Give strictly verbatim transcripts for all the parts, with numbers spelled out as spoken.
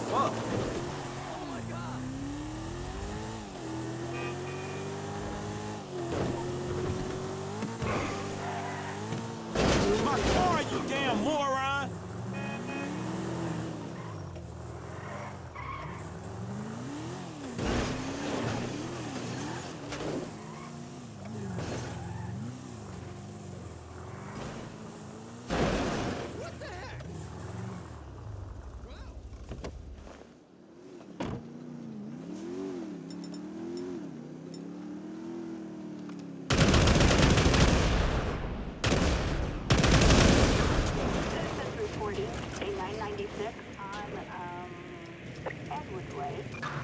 Whoa. My car, you damn moron! A nine ninety-six on um, Edwards Way.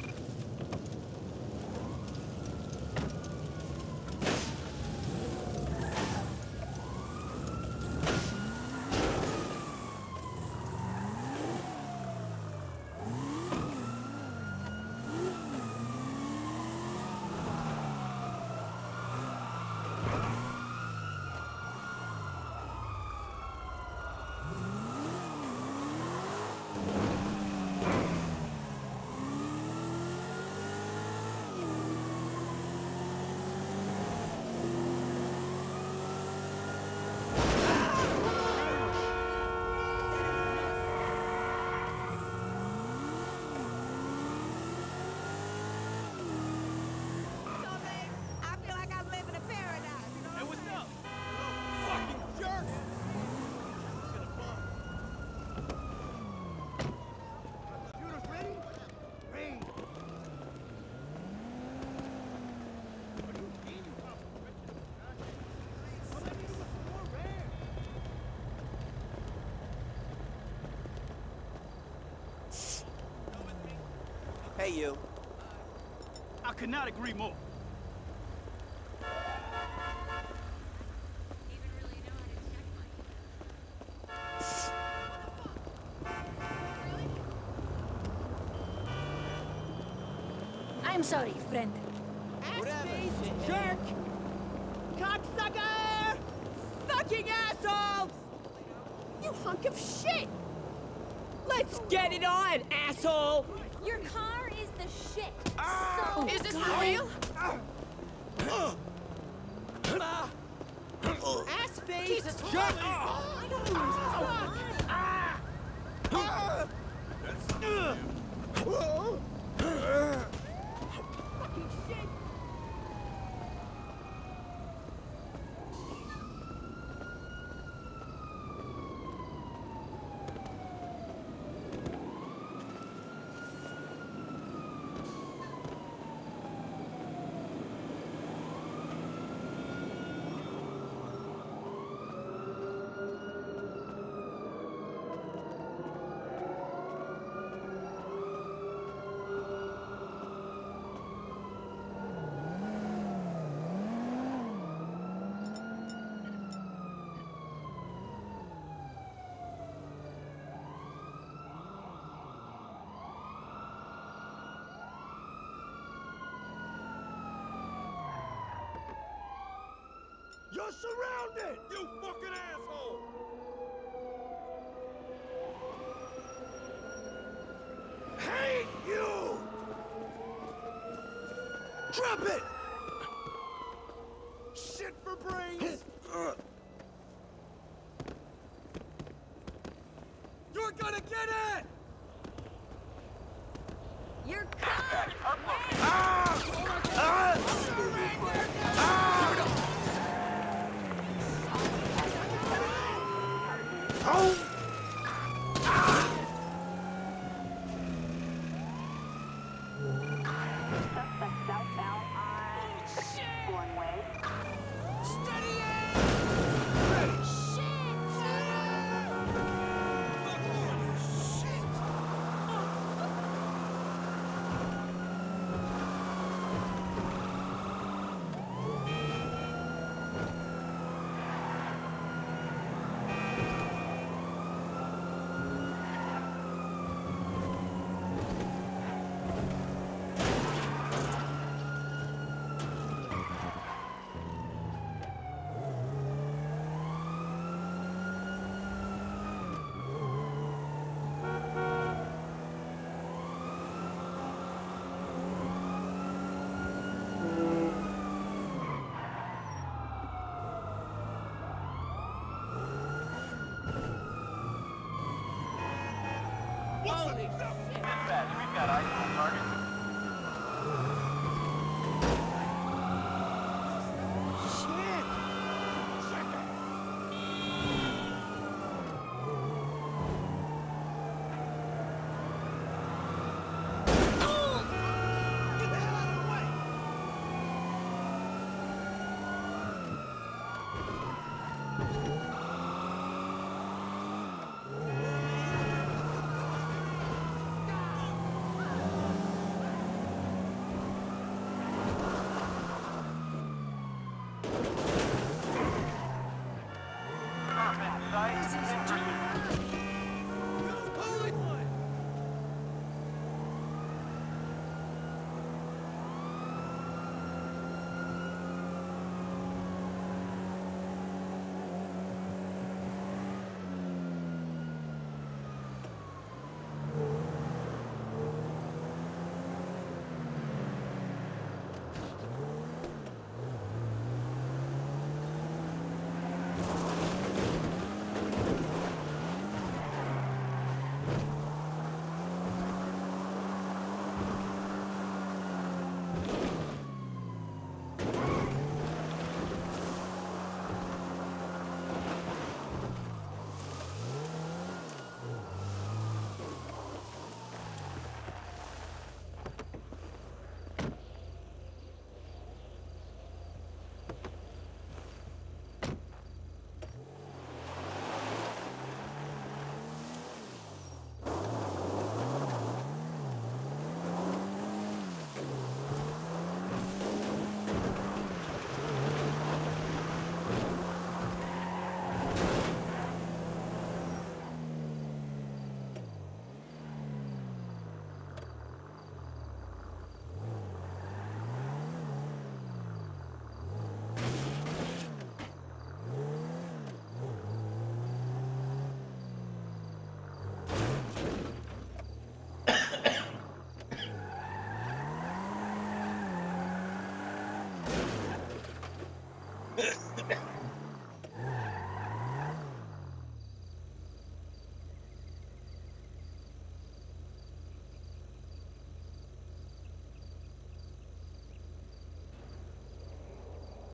Hey, you. I could not agree more. I'm sorry, friend. Ass-face jerk! Cocksucker! Fucking assholes! You hunk of shit! Let's get it on, asshole! Your car is the shit. Ah! So Is this God. for real? Ass-face jerk! I don't know. Ah! Fucking shit! You're surrounded! You fucking asshole! Hate you! Drop it! Shit for brains! You're gonna get it! Your car. Ah! Ah! Ah! Oh! Suspect southbound on Holy shit. Dispatch, we've got eyes on target.